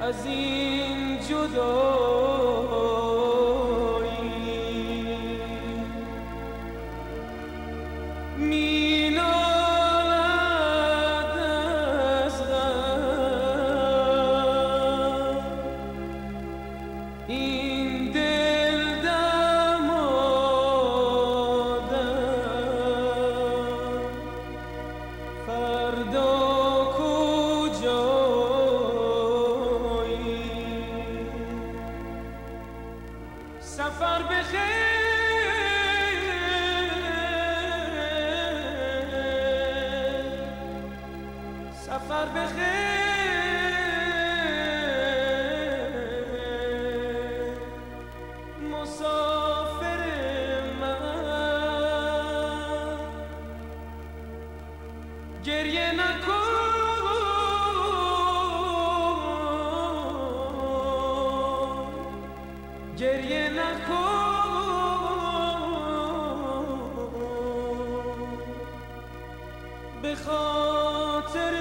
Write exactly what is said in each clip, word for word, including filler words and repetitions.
از این جدایی می نالد از غم این دل دمادم فردا کجایی سفر بخیر سفر بخیر مسافر من گریه نکن گریه نکن به خاطر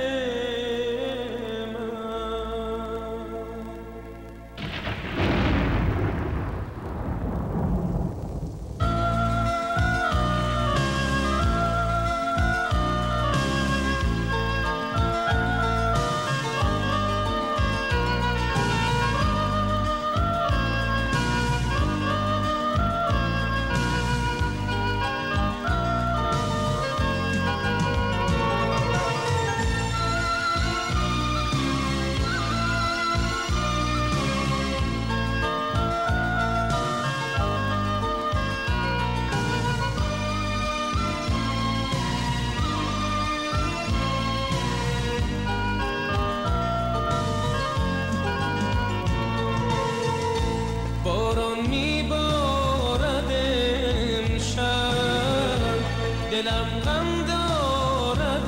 دلم غم دارد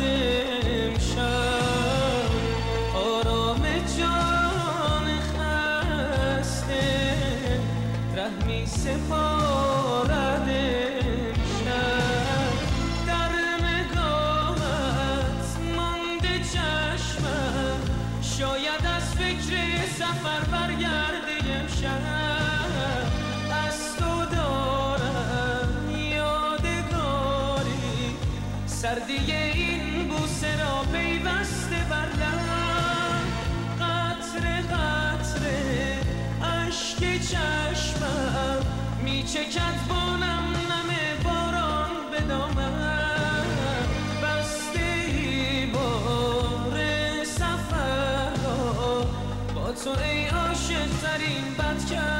امشب آرام جان خسته رحمی سپارد امشب در نگاهت مانده چشمم شاید از فکر سفر برگرده امشب از تو سردی این بوسه را پیوسته بر لب قطره قطره اشک چشمم میچکد با نم نم باران به دامن بسته ای بار سفر را با تو ای عاشق ترین بد کرد